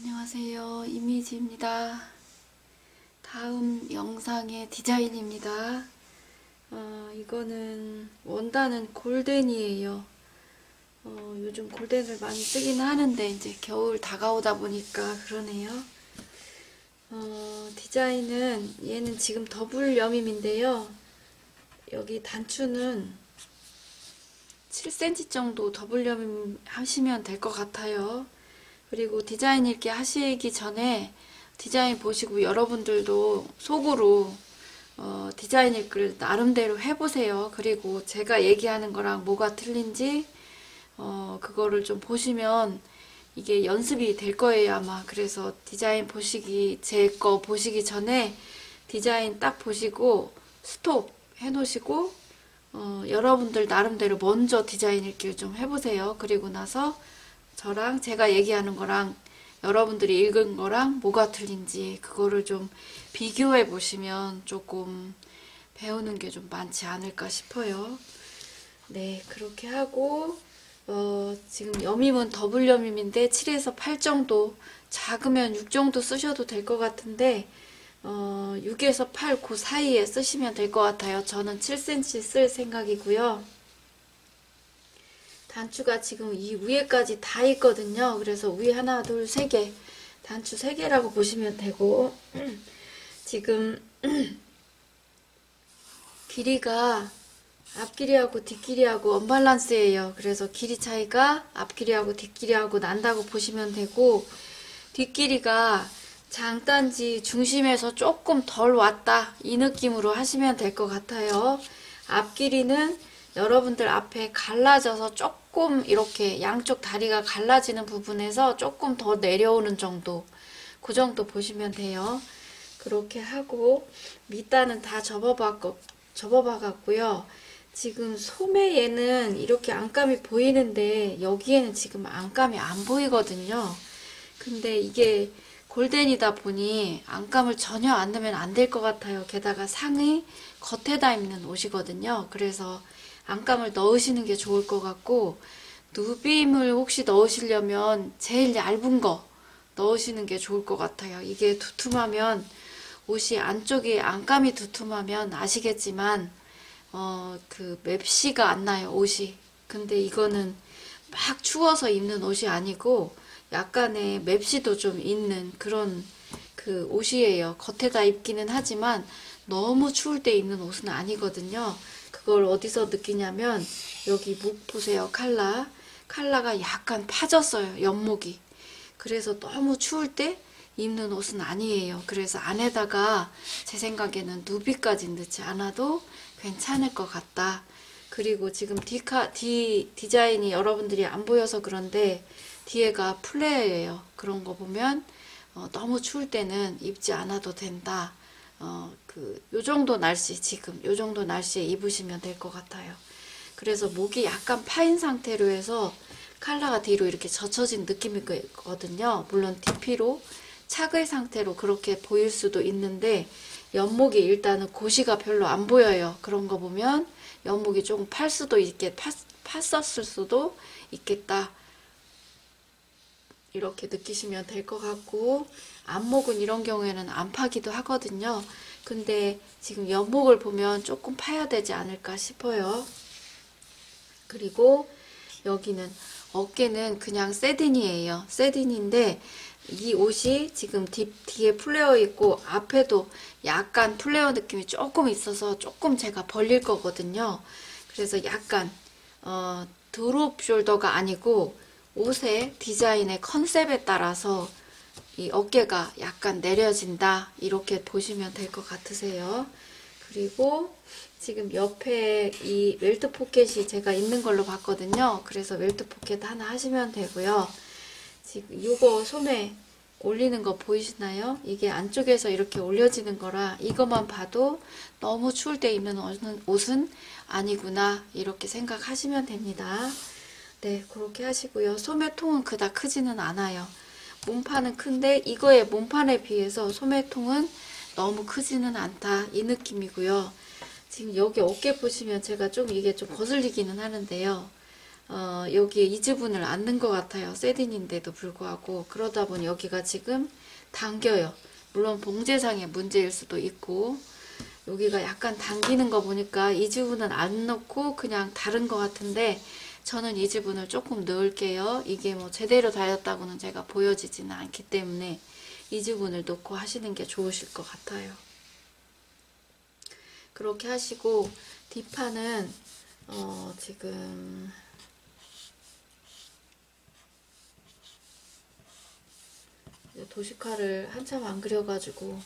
안녕하세요. 이미지입니다. 다음 영상의 디자인입니다. 이거는 원단은 골덴이에요. 요즘 골덴을 많이 쓰기는 하는데 이제 겨울 다가오다 보니까 그러네요. 디자인은 얘는 지금 더블 여밈인데요. 여기 단추는 7cm 정도 더블 여밈 하시면 될 것 같아요. 그리고 디자인 읽기 하시기 전에 디자인 보시고 여러분들도 속으로 디자인 읽기를 나름대로 해보세요. 그리고 제가 얘기하는 거랑 뭐가 틀린지 그거를 좀 보시면 이게 연습이 될 거예요, 아마. 그래서 디자인 보시기, 제 거 보시기 전에 디자인 딱 보시고 스톱 해놓으시고 여러분들 나름대로 먼저 디자인 읽기를 좀 해보세요. 그리고 나서 저랑 제가 얘기하는 거랑 여러분들이 읽은 거랑 뭐가 틀린지 그거를 좀 비교해 보시면 조금 배우는 게 좀 많지 않을까 싶어요. 네, 그렇게 하고 지금 여밈은 더블 여밈인데 7에서 8 정도, 작으면 6 정도 쓰셔도 될 것 같은데 6에서 8 그 사이에 쓰시면 될 것 같아요. 저는 7cm 쓸 생각이고요. 단추가 지금 이 위에까지 다 있거든요. 그래서 위에 하나, 둘, 세 개, 단추 3개라고 보시면 되고 지금 길이가 앞길이하고 뒷길이하고 언밸런스예요. 그래서 길이 차이가 앞길이하고 뒷길이하고 난다고 보시면 되고, 뒷길이가 장단지 중심에서 조금 덜 왔다, 이 느낌으로 하시면 될 것 같아요. 앞길이는 여러분들 앞에 갈라져서 조금 이렇게 양쪽 다리가 갈라지는 부분에서 조금 더 내려오는 정도, 그 정도 보시면 돼요. 그렇게 하고 밑단은 다 접어봐갔고요. 지금 소매에는 이렇게 안감이 보이는데 여기에는 지금 안감이 안 보이거든요. 근데 이게 골덴이다 보니 안감을 전혀 안 넣으면 안 될 것 같아요. 게다가 상의 겉에다 입는 옷이거든요. 그래서 안감을 넣으시는 게 좋을 것 같고, 누빔을 혹시 넣으시려면 제일 얇은 거 넣으시는 게 좋을 것 같아요. 이게 두툼하면 옷이 안쪽에 안감이 두툼하면 아시겠지만 그 맵시가 안 나요, 옷이. 근데 이거는 막 추워서 입는 옷이 아니고 약간의 맵시도 좀 있는 그런 그 옷이에요. 겉에다 입기는 하지만 너무 추울 때 입는 옷은 아니거든요. 그걸 어디서 느끼냐면 여기 목 보세요. 칼라가 약간 파졌어요, 옆목이. 그래서 너무 추울 때 입는 옷은 아니에요. 그래서 안에다가 제 생각에는 누비까지 넣지 않아도 괜찮을 것 같다. 그리고 지금 디자인이 여러분들이 안 보여서 그런데 뒤에가 플레어예요. 그런 거 보면 너무 추울 때는 입지 않아도 된다. 요 정도 날씨, 지금 요 정도 날씨에 입으시면 될 것 같아요. 그래서 목이 약간 파인 상태로 해서 칼라가 뒤로 이렇게 젖혀진 느낌이거든요. 물론 DP로 착의 상태로 그렇게 보일 수도 있는데 옆목이 일단은 고시가 별로 안 보여요. 그런 거 보면 옆목이 조금 팔 수도 있게 팠었을 수도 있겠다. 이렇게 느끼시면 될 것 같고, 앞목은 이런 경우에는 안 파기도 하거든요. 근데 지금 옆목을 보면 조금 파야 되지 않을까 싶어요. 그리고 여기는 어깨는 그냥 세딘이에요. 세딘인데 이 옷이 지금 뒤에 플레어 있고 앞에도 약간 플레어 느낌이 조금 있어서 조금 제가 벌릴 거거든요. 그래서 약간 드롭 숄더가 아니고 옷의 디자인의 컨셉에 따라서 이 어깨가 약간 내려진다, 이렇게 보시면 될 것 같으세요. 그리고 지금 옆에 이 웰트 포켓이 제가 있는 걸로 봤거든요. 그래서 웰트 포켓 하나 하시면 되고요. 지금 이거 소매 올리는 거 보이시나요? 이게 안쪽에서 이렇게 올려지는 거라 이것만 봐도 너무 추울 때 입는 옷은 아니구나, 이렇게 생각하시면 됩니다. 네, 그렇게 하시고요. 소매통은 그닥 크지는 않아요. 몸판은 큰데 이거의 몸판에 비해서 소매통은 너무 크지는 않다, 이 느낌이고요. 지금 여기 어깨 보시면 제가 좀 이게 좀 거슬리기는 하는데요. 여기에 이즈분을 안 넣은 것 같아요. 세딘인데도 불구하고. 그러다 보니 여기가 지금 당겨요. 물론 봉제상의 문제일 수도 있고, 여기가 약간 당기는 거 보니까 이즈분은 안 넣고 그냥 다른 것 같은데, 저는 이즈분을 조금 넣을게요. 이게 뭐 제대로 달렸다고는 제가 보여지지는 않기 때문에 이즈분을 넣고 하시는 게 좋으실 것 같아요. 그렇게 하시고, 뒷판은 지금 도식화를 한참 안 그려가지고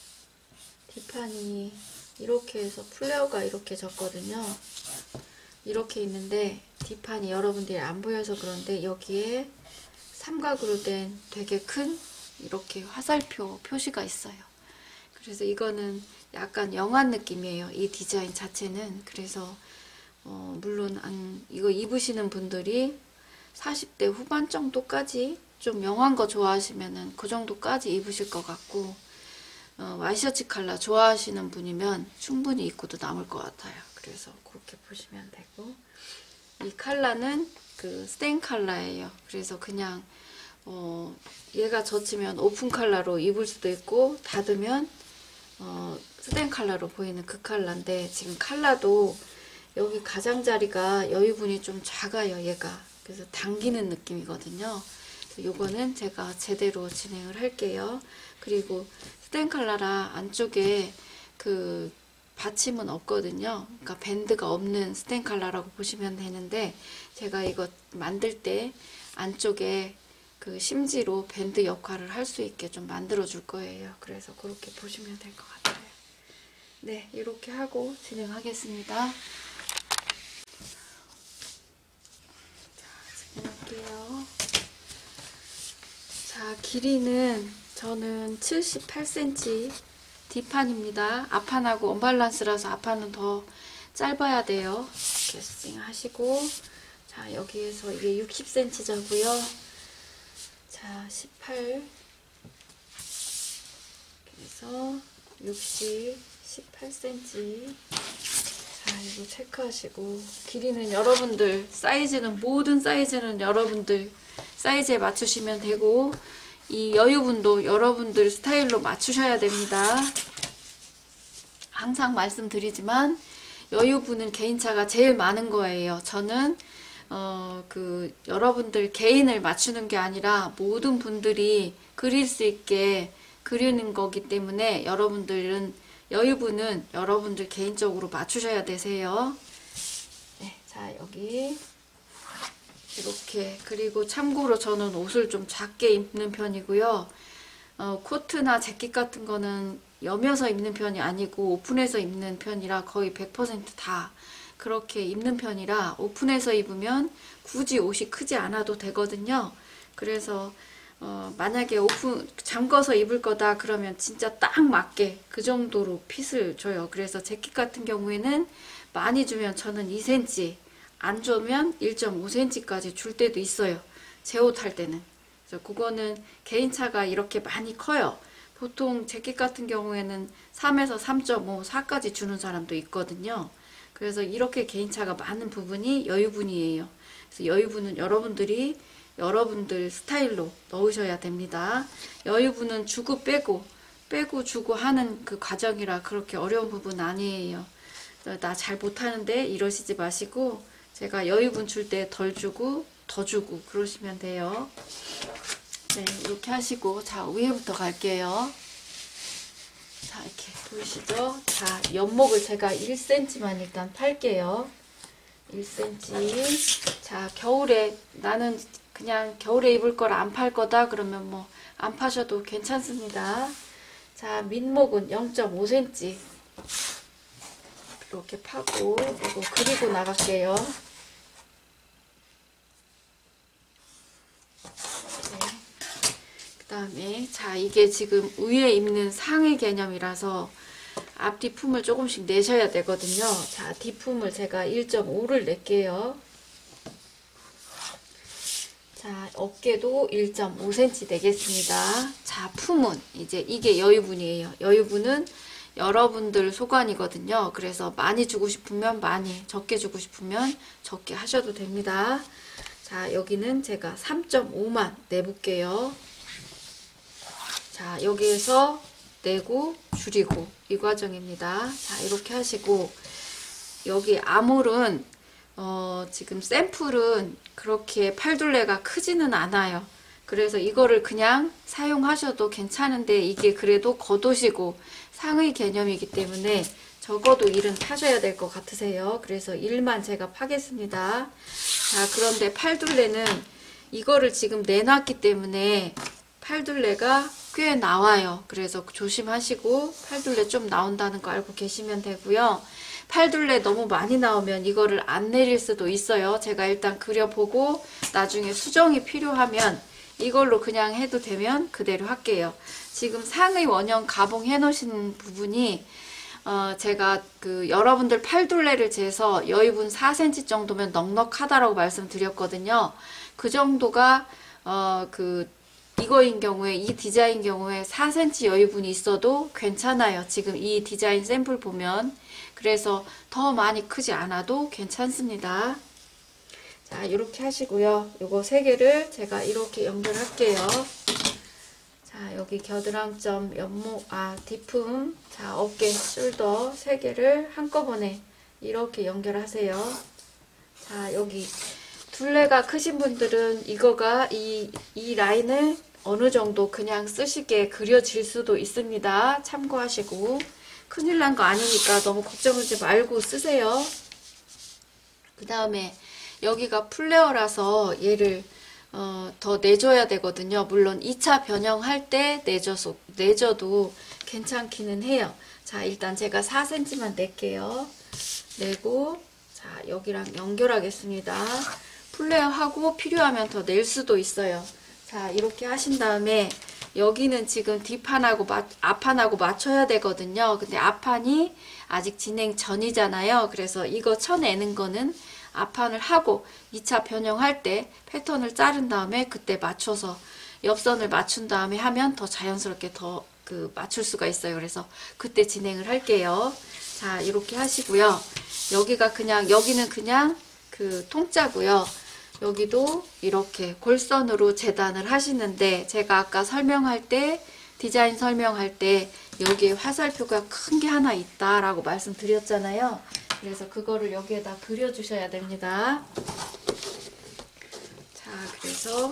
뒷판이 이렇게 해서 플레어가 이렇게 졌거든요. 이렇게 있는데 뒷판이 여러분들이 안 보여서 그런데 여기에 삼각으로 된 되게 큰 이렇게 화살표 표시가 있어요. 그래서 이거는 약간 영한 느낌이에요. 이 디자인 자체는. 그래서 물론 이거 입으시는 분들이 40대 후반 정도까지 좀 영한 거 좋아하시면은 그 정도까지 입으실 것 같고, 와이셔츠 컬러 좋아하시는 분이면 충분히 입고도 남을 것 같아요. 그래서 그렇게 보시면 되고, 이 컬러는 그 스테인 컬러예요. 그래서 그냥 얘가 젖히면 오픈 컬러로 입을 수도 있고, 닫으면 스테인 컬러로 보이는 그 컬러인데, 지금 컬러도 여기 가장자리가 여유분이 좀 작아요. 얘가 그래서 당기는 느낌이거든요. 요거는 제가 제대로 진행을 할게요. 그리고 스테인 컬러라 안쪽에 그 받침은 없거든요. 그러니까 밴드가 없는 스테인 컬러라고 보시면 되는데, 제가 이거 만들 때 안쪽에 그 심지로 밴드 역할을 할 수 있게 좀 만들어 줄 거예요. 그래서 그렇게 보시면 될 것 같아요. 네, 이렇게 하고 진행하겠습니다. 자, 진행할게요. 자, 길이는 저는 78cm 뒷판입니다. 앞판하고 언밸런스라서 앞판은 더 짧아야 돼요. 이렇게 하시고, 자, 여기에서 이게 60cm자고요. 자, 18, 그래서 60, 18cm. 자, 이거 체크하시고, 길이는 여러분들 사이즈는, 모든 사이즈는 여러분들 사이즈에 맞추시면 되고, 이 여유분도 여러분들 스타일로 맞추셔야 됩니다. 항상 말씀드리지만 여유분은 개인차가 제일 많은 거예요. 저는 여러분들 개인을 맞추는 게 아니라 모든 분들이 그릴 수 있게 그리는 거기 때문에 여유분은 여러분들 개인적으로 맞추셔야 되세요. 네, 자, 여기 이렇게. 그리고 참고로 저는 옷을 좀 작게 입는 편이고요. 코트나 재킷 같은 거는 여며서 입는 편이 아니고 오픈해서 입는 편이라 거의 100% 그렇게 입는 편이라, 오픈해서 입으면 굳이 옷이 크지 않아도 되거든요. 그래서 만약에 잠궈서 입을 거다 그러면 진짜 딱 맞게 그 정도로 핏을 줘요. 그래서 재킷 같은 경우에는 많이 주면 저는 2cm, 안 주면 1.5cm까지 줄 때도 있어요. 제 옷 할 때는. 그래서 그거는 개인차가 이렇게 많이 커요. 보통 재킷 같은 경우에는 3에서 3.5, 4까지 주는 사람도 있거든요. 그래서 이렇게 개인차가 많은 부분이 여유분이에요. 그래서 여유분은 여러분들이 여러분들 스타일로 넣으셔야 됩니다. 여유분은 주고 빼고 주고 하는 그 과정이라 그렇게 어려운 부분 아니에요. 나 잘 못하는데 이러시지 마시고, 제가 여유분 줄 때 덜 주고 더 주고 그러시면 돼요. 네, 이렇게 하시고, 자, 위에부터 갈게요. 자, 이렇게 보이시죠? 자, 연목을 제가 1cm만 일단 팔게요. 1cm. 자, 겨울에 나는 그냥 겨울에 입을 걸 안 팔 거다 그러면 뭐 안 파셔도 괜찮습니다. 자, 밑목은 0.5cm 이렇게 파고, 이거 그리고 나갈게요. 그 다음에, 자, 이게 지금 위에 입는 상의 개념이라서 앞뒤 품을 조금씩 내셔야 되거든요. 자, 뒷품을 제가 1.5를 낼게요. 자, 어깨도 1.5cm 내겠습니다. 자, 품은 이제 이게 여유분이에요. 여유분은 여러분들 소관이거든요. 그래서 많이 주고 싶으면 많이, 적게 주고 싶으면 적게 하셔도 됩니다. 자, 여기는 제가 3.5만 내볼게요. 자, 여기에서 내고 줄이고 이 과정입니다. 자, 이렇게 하시고, 여기 아몰은 지금 샘플은 그렇게 팔둘레가 크지는 않아요. 그래서 이거를 그냥 사용하셔도 괜찮은데, 이게 그래도 겉옷이고 상의 개념이기 때문에 적어도 1은 파셔야 될 것 같으세요. 그래서 1만 제가 파겠습니다. 자, 그런데 팔둘레는 이거를 지금 내놨기 때문에 팔둘레가 꽤 나와요. 그래서 조심하시고 팔둘레 좀 나온다는 거 알고 계시면 되고요. 팔둘레 너무 많이 나오면 이거를 안 내릴 수도 있어요. 제가 일단 그려보고 나중에 수정이 필요하면 이걸로 그냥 해도 되면 그대로 할게요. 지금 상의 원형 가봉 해 놓으신 부분이 제가 여러분들 팔둘레를 재서 여유분 4cm 정도면 넉넉하다라고 말씀드렸거든요. 그 정도가 이거인 경우에, 이 디자인 경우에 4cm 여유분이 있어도 괜찮아요. 지금 이 디자인 샘플 보면. 그래서 더 많이 크지 않아도 괜찮습니다. 자, 이렇게 하시고요. 요거 3개를 제가 이렇게 연결할게요. 자, 여기 겨드랑점, 옆목, 뒷품, 자, 어깨, 숄더 3개를 한꺼번에 이렇게 연결하세요. 자, 여기 둘레가 크신 분들은 이거가 이 라인을 어느 정도 그냥 쓰시게 그려질 수도 있습니다. 참고하시고. 큰일 난 거 아니니까 너무 걱정하지 말고 쓰세요. 그 다음에 여기가 플레어라서 얘를 더 내줘야 되거든요. 물론 2차 변형할 때 내줘도 괜찮기는 해요. 자, 일단 제가 4cm만 낼게요. 내고, 자, 여기랑 연결하겠습니다. 플레어하고 필요하면 더 낼 수도 있어요. 자, 이렇게 하신 다음에 여기는 지금 뒷판하고 앞판하고 맞춰야 되거든요. 근데 앞판이 아직 진행 전이잖아요. 그래서 이거 쳐내는 거는 앞판을 하고 2차 변형할 때 패턴을 자른 다음에 그때 맞춰서 옆선을 맞춘 다음에 하면 더 자연스럽게 더 맞출 수가 있어요. 그래서 그때 진행을 할게요. 자, 이렇게 하시고요. 여기는 그냥 통짜고요. 여기도 이렇게 골선으로 재단을 하시는데, 제가 아까 설명할 때, 디자인 설명할 때 여기에 화살표가 큰 게 하나 있다라고 말씀드렸잖아요. 그래서 그거를 여기에다 그려주셔야 됩니다. 자, 그래서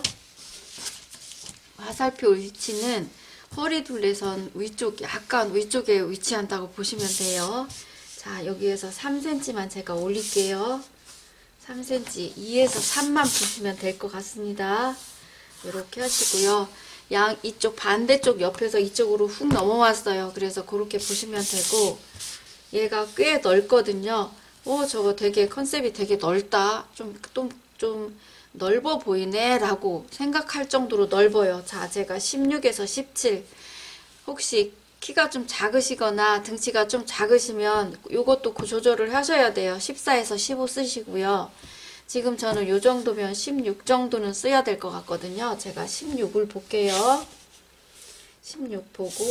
화살표 위치는 허리둘레선 약간 위쪽에 위치한다고 보시면 돼요. 자, 여기에서 3cm만 제가 올릴게요. 3cm, 2에서 3만 푸시면 될 것 같습니다. 이렇게 하시고요. 이쪽 반대쪽 옆에서 이쪽으로 훅 넘어왔어요. 그래서 그렇게 보시면 되고, 얘가 꽤 넓거든요. 저거 되게 컨셉이 되게 넓다. 좀 넓어 보이네 라고 생각할 정도로 넓어요. 자, 제가 16에서 17. 혹시 키가 좀 작으시거나 등치가 좀 작으시면 요것도 조절을 하셔야 돼요. 14에서 15 쓰시고요. 지금 저는 요 정도면 16 정도는 써야 될 것 같거든요. 제가 16을 볼게요. 16 보고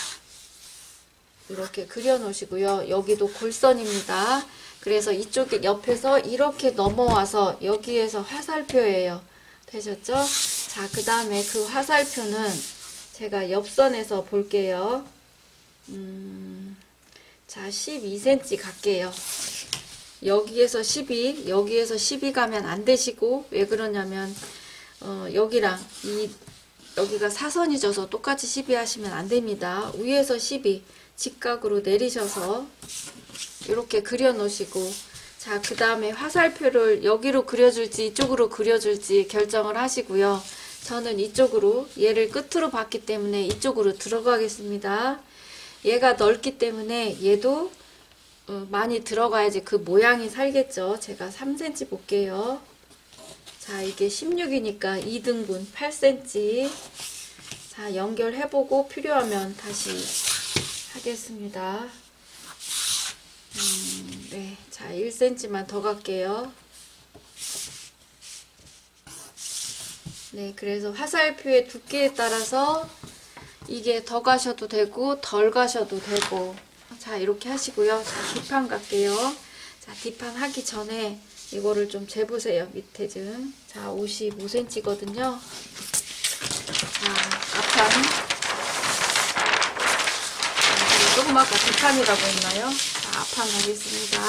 이렇게 그려 놓으시고요. 여기도 골선입니다. 그래서 이쪽에 옆에서 이렇게 넘어와서 여기에서 화살표예요. 되셨죠? 자, 그 다음에 그 화살표는 제가 옆선에서 볼게요. 자, 12cm 갈게요. 여기에서 12, 여기에서 12 가면 안 되시고, 왜 그러냐면 여기랑 여기가 사선이 져서 똑같이 12 하시면 안 됩니다. 위에서 12 직각으로 내리셔서 이렇게 그려 놓으시고, 자, 그 다음에 화살표를 여기로 그려줄지 이쪽으로 그려줄지 결정을 하시고요. 저는 이쪽으로, 얘를 끝으로 봤기 때문에 이쪽으로 들어가겠습니다. 얘가 넓기 때문에 얘도 많이 들어가야지 그 모양이 살겠죠. 제가 3cm 볼게요. 자, 이게 16이니까 2등분 8cm. 자, 연결해보고 필요하면 다시 하겠습니다. 네, 자, 1cm만 더 갈게요. 네, 그래서 화살표의 두께에 따라서 이게 더 가셔도 되고 덜 가셔도 되고, 자, 이렇게 하시고요. 자, 뒷판 갈게요. 자, 뒷판 하기 전에 이거를 좀 재보세요. 밑에 좀. 자, 55cm거든요. 자, 앞판. 조금 아까 뒷판이라고 했나요? 자, 앞판 가겠습니다.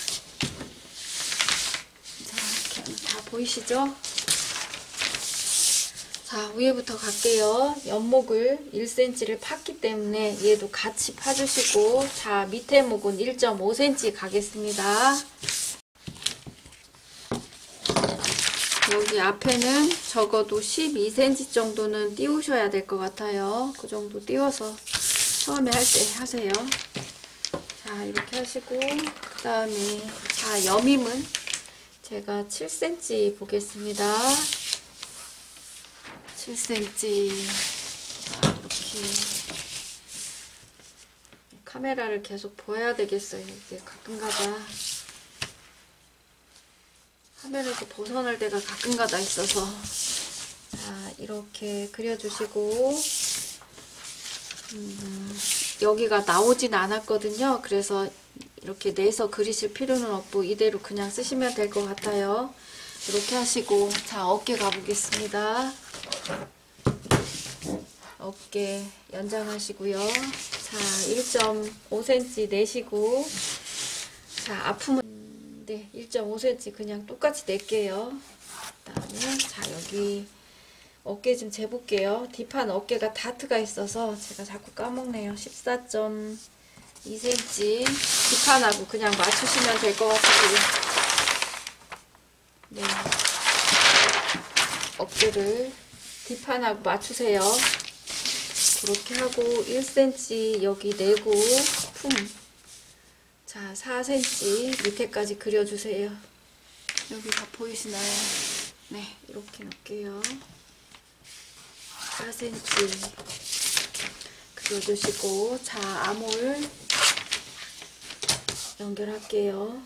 자, 이렇게 다 보이시죠? 자, 위에부터 갈게요. 연목을 1cm를 팠기 때문에 얘도 같이 파주시고, 자, 밑에 목은 1.5cm 가겠습니다. 여기 앞에는 적어도 12cm 정도는 띄우셔야 될 것 같아요. 그 정도 띄워서 처음에 할 때 하세요. 자, 이렇게 하시고, 그 다음에, 자, 여밈은 제가 7cm 보겠습니다. 7cm. 자, 이렇게. 카메라를 계속 보여야 되겠어요. 이게 가끔가다. 화면에서 벗어날 때가 가끔가다 있어서. 자, 이렇게 그려주시고, 여기가 나오진 않았거든요. 그래서 이렇게 내서 그리실 필요는 없고 이대로 그냥 쓰시면 될 것 같아요. 이렇게 하시고, 자, 어깨 가보겠습니다. 어깨 연장하시고요. 자, 1.5cm 내시고, 자, 아프면 네, 1.5cm 그냥 똑같이 낼게요. 그 다음에 자, 여기 어깨 좀 재볼게요. 뒷판 어깨가 다트가 있어서 제가 자꾸 까먹네요. 14.2cm 뒷판하고 그냥 맞추시면 될 것 같아요. 네, 어깨를 뒷판하고 맞추세요. 그렇게 하고 1cm 여기 내고 품. 자, 4cm 밑에까지 그려주세요. 여기 다 보이시나요? 네, 이렇게 놓을게요. 4cm 그려주시고, 자, 암홀 연결할게요.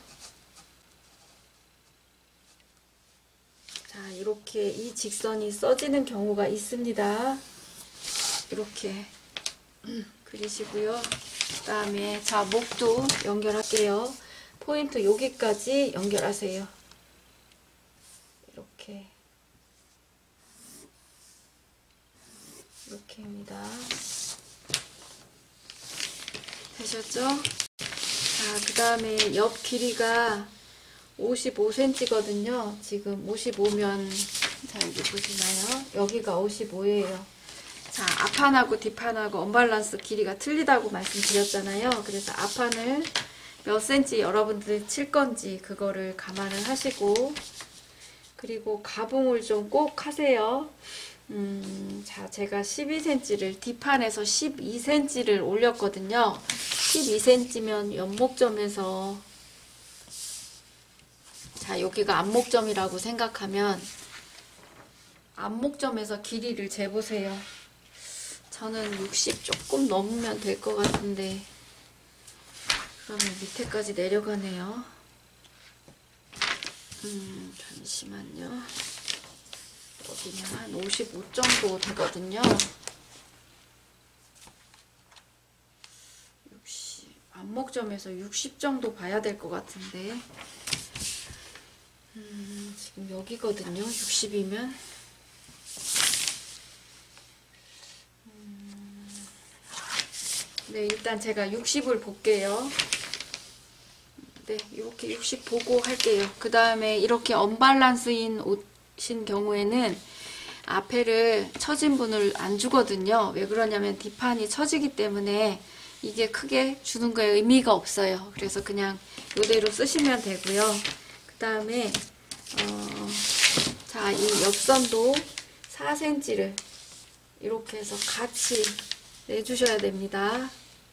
자, 이렇게 이 직선이 써지는 경우가 있습니다. 이렇게 그리시고요. 그 다음에 자, 목도 연결할게요. 포인트 여기까지 연결하세요. 이렇게입니다. 되셨죠? 자, 그 다음에 옆 길이가 55cm거든요. 지금 55면, 자, 여기 보시나요? 여기가 55예요. 자, 앞판하고 뒷판하고 언밸런스 길이가 틀리다고 말씀드렸잖아요. 그래서 앞판을 몇 cm 여러분들이 칠 건지 그거를 감안을 하시고, 그리고 가봉을 좀 꼭 하세요. 자, 제가 12cm를 뒷판에서 12cm를 올렸거든요. 12cm면 연목점에서, 자, 여기가 앞목점이라고 생각하면 앞목점에서 길이를 재보세요. 저는 60 조금 넘으면 될 것 같은데, 그러면 밑에까지 내려가네요. 잠시만요. 여기는 한 55 정도 되거든요. 60, 앞목점에서 60 정도 봐야 될 것 같은데, 지금 여기거든요. 60이면. 네, 일단 제가 60을 볼게요. 네, 이렇게 60 보고 할게요. 그 다음에 이렇게 언밸런스인 옷인 경우에는 앞에를 처진 분을 안 주거든요. 왜 그러냐면 뒷판이 처지기 때문에 이게 크게 주는 거에 의미가 없어요. 그래서 그냥 이대로 쓰시면 되고요. 그 다음에 자, 이 옆선도 4cm를 이렇게 해서 같이 내주셔야 됩니다.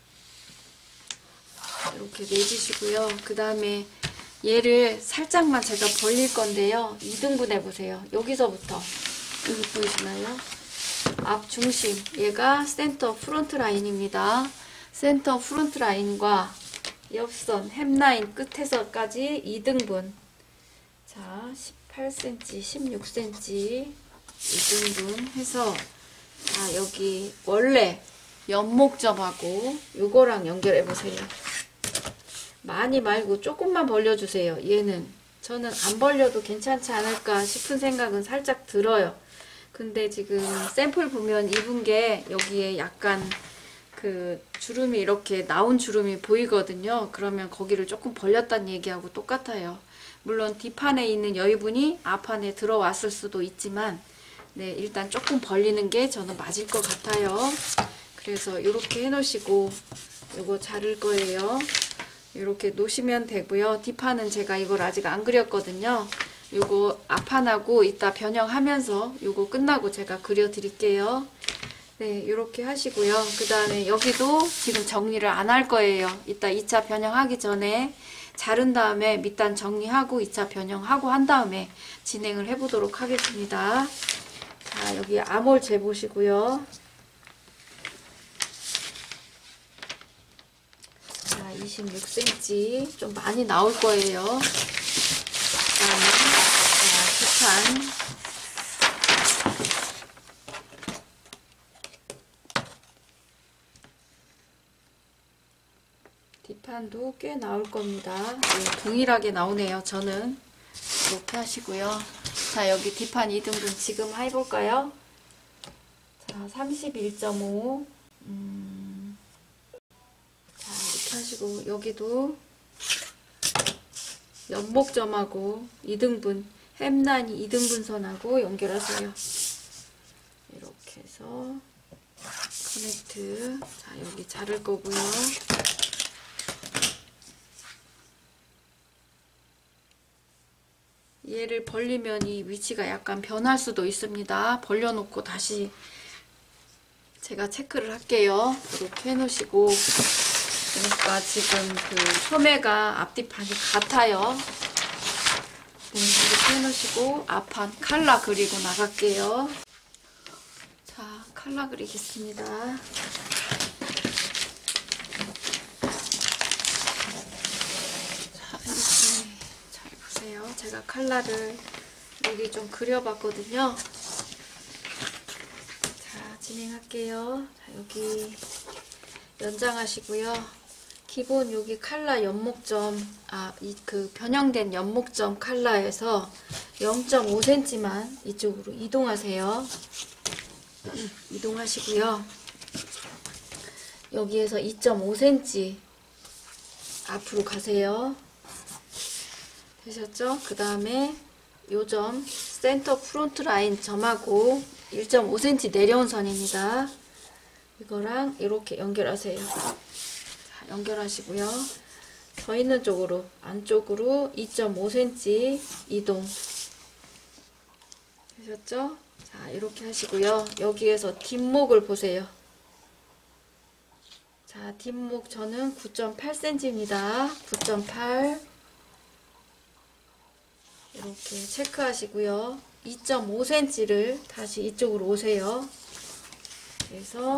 이렇게 내주시고요. 그 다음에 얘를 살짝만 제가 벌릴 건데요. 2등분 해보세요. 여기서부터. 여기 보이시나요? 앞 중심. 얘가 센터 프론트 라인입니다. 센터 프론트 라인과 옆선 햄라인 끝에서까지 2등분. 자, 18cm, 16cm 2등분 해서, 자, 여기 원래 연목점하고 요거랑 연결해 보세요. 많이 말고 조금만 벌려주세요. 얘는 저는 안 벌려도 괜찮지 않을까 싶은 생각은 살짝 들어요. 근데 지금 샘플 보면 입은 게 여기에 약간 그 주름이 이렇게 나온 주름이 보이거든요. 그러면 거기를 조금 벌렸다는 얘기하고 똑같아요. 물론 뒷판에 있는 여유분이 앞판에 들어왔을 수도 있지만 네, 일단 조금 벌리는 게 저는 맞을 것 같아요. 그래서 이렇게 해 놓으시고 요거 자를 거예요. 이렇게 놓으시면 되고요. 뒷판은 제가 이걸 아직 안 그렸거든요. 요거 앞판하고 이따 변형하면서 요거 끝나고 제가 그려 드릴게요. 네, 이렇게 하시고요. 그 다음에 여기도 지금 정리를 안 할 거예요. 이따 2차 변형하기 전에 자른 다음에 밑단 정리하고 2차 변형하고 한 다음에 진행을 해보도록 하겠습니다. 자, 여기 암홀 재보시고요. 자, 26cm 좀 많이 나올 거예요. 그 다음에 뒷판 뒷판도 꽤 나올 겁니다. 네, 동일하게 나오네요. 저는 이렇게 하시고요. 자, 여기 뒷판 2등분 지금 해볼까요? 자, 31.5 자, 이렇게 하시고 여기도 연목점하고 2등분 햄라인 2등분선하고 연결하세요. 이렇게 해서 커넥트. 자, 여기 자를 거고요. 얘를 벌리면 이 위치가 약간 변할 수도 있습니다. 벌려놓고 다시 제가 체크를 할게요. 이렇게 해놓으시고, 그러니까 지금 그 소매가 앞뒤판이 같아요. 네, 이렇게 해놓으시고 앞판 칼라 그리고 나갈게요. 자, 칼라 그리겠습니다. 제가 칼라를 여기 좀 그려봤거든요. 자, 진행할게요. 자, 여기 연장하시고요. 기본 여기 칼라 연목점, 이 그 변형된 연목점 칼라에서 0.5cm만 이쪽으로 이동하세요. 이동하시고요. 여기에서 2.5cm 앞으로 가세요. 되셨죠? 그 다음에 요 점 센터 프론트 라인 점하고 1.5cm 내려온 선입니다. 이거랑 이렇게 연결하세요. 자, 연결하시고요. 서 있는 쪽으로 안쪽으로 2.5cm 이동. 되셨죠? 자, 이렇게 하시고요. 여기에서 뒷목을 보세요. 자, 뒷목 저는 9.8cm입니다. 9.8 이렇게 체크하시고요. 2.5cm를 다시 이쪽으로 오세요. 그래서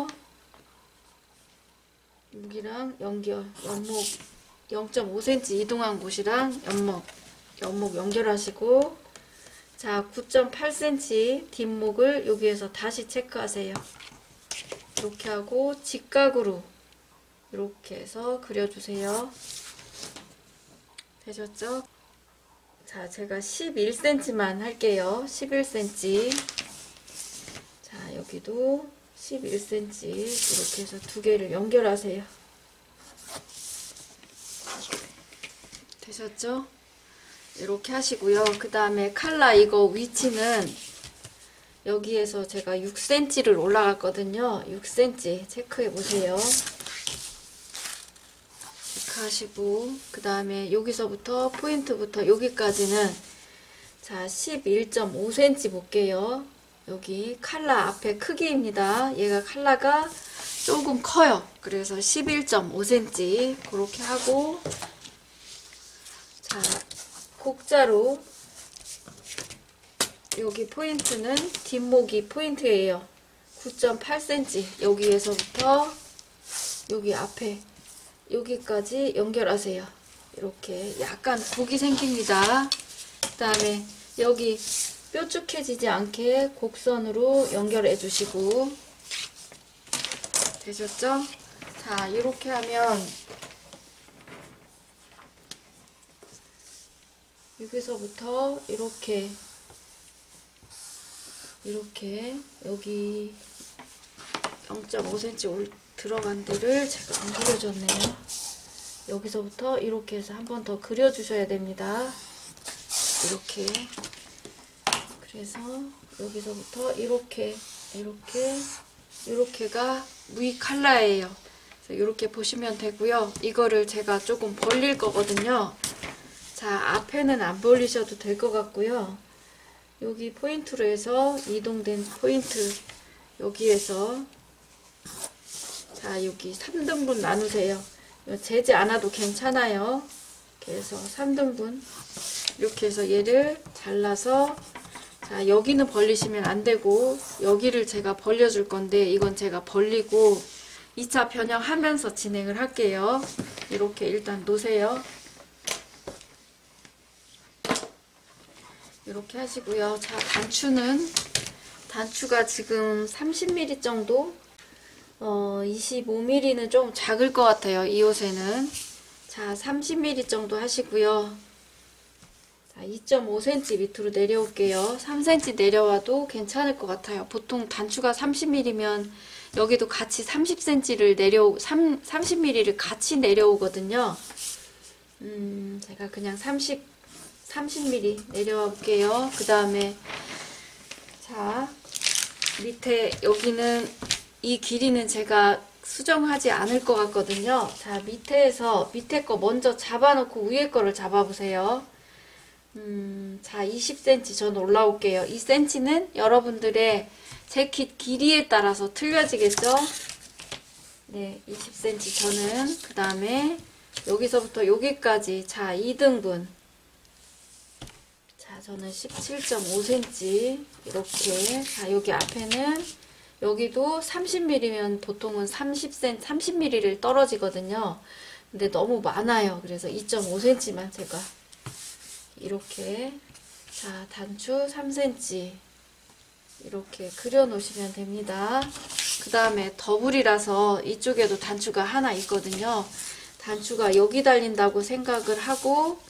여기랑 연결, 연목 0.5cm 이동한 곳이랑 연목 연결하시고, 자, 9.8cm 뒷목을 여기에서 다시 체크하세요. 이렇게 하고 직각으로 이렇게 해서 그려주세요. 되셨죠? 자, 제가 11cm만 할게요. 11cm. 자, 여기도 11cm 이렇게 해서 두 개를 연결하세요. 되셨죠? 이렇게 하시고요. 그 다음에 칼라 이거 위치는 여기에서 제가 6cm를 올라갔거든요. 6cm 체크해 보세요. 하시고, 그 다음에 여기서부터 포인트부터 여기까지는 자 11.5cm 볼게요. 여기 칼라 앞에 크기입니다. 얘가 칼라가 조금 커요. 그래서 11.5cm 그렇게 하고, 자, 곡자로 여기 포인트는 뒷목이 포인트예요. 9.8cm 여기에서부터 여기 앞에 여기까지 연결하세요. 이렇게 약간 곡이 생깁니다. 그 다음에 여기 뾰족해지지 않게 곡선으로 연결해 주시고. 되셨죠? 자, 이렇게 하면 여기서부터 이렇게 여기 0.5cm 들어간 데를 제가 안 그려줬네요. 여기서부터 이렇게 해서 한 번 더 그려주셔야 됩니다. 이렇게. 그래서 여기서부터 이렇게가 무늬 칼라예요. 그래서 이렇게 보시면 되고요. 이거를 제가 조금 벌릴 거거든요. 자, 앞에는 안 벌리셔도 될 것 같고요. 여기 포인트로 해서 이동된 포인트 여기에서 자, 여기 3등분 나누세요. 재지 않아도 괜찮아요. 그래서 3등분 이렇게 해서 얘를 잘라서 자, 여기는 벌리시면 안 되고 여기를 제가 벌려줄 건데 이건 제가 벌리고 2차 변형하면서 진행을 할게요. 이렇게 일단 놓으세요. 이렇게 하시고요. 자, 단추가 지금 30mm 정도 25mm는 좀 작을 것 같아요. 이 옷에는. 자, 30mm 정도 하시고요. 자, 2.5cm 밑으로 내려올게요. 3cm 내려와도 괜찮을 것 같아요. 보통 단추가 30mm면 여기도 같이 30cm를 30mm를 같이 내려오거든요. 제가 그냥 30mm 내려와 볼게요. 그 다음에 자, 밑에 여기는 이 길이는 제가 수정하지 않을 것 같거든요. 자, 밑에 거 먼저 잡아놓고 위에 거를 잡아보세요. 자, 20cm 전 올라올게요. 2cm는 여러분들의 재킷 길이에 따라서 틀려지겠죠? 네, 20cm 저는 그 다음에 여기서부터 여기까지 자, 2등분 자, 저는 17.5cm 이렇게 자, 여기 앞에는 여기도 30mm면 보통은 30mm를 떨어지거든요. 근데 너무 많아요. 그래서 2.5cm만 제가 이렇게 자, 단추 3cm 이렇게 그려 놓으시면 됩니다. 그 다음에 더블이라서 이쪽에도 단추가 하나 있거든요. 단추가 여기 달린다고 생각을 하고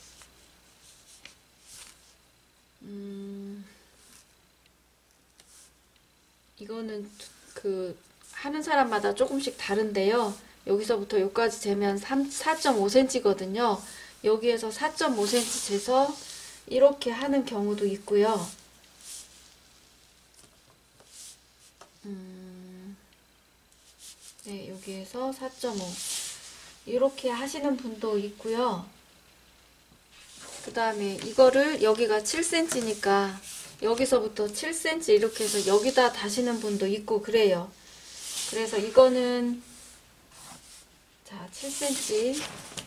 이거는 그 하는 사람마다 조금씩 다른데요. 여기서부터 여기까지 재면 4.5cm거든요. 여기에서 4.5cm 재서 이렇게 하는 경우도 있고요. 네, 여기에서 4.5 이렇게 하시는 분도 있고요. 그 다음에 이거를 여기가 7cm니까 여기서부터 7cm 이렇게 해서 여기다 다시는 분도 있고 그래요. 그래서 이거는 자, 7cm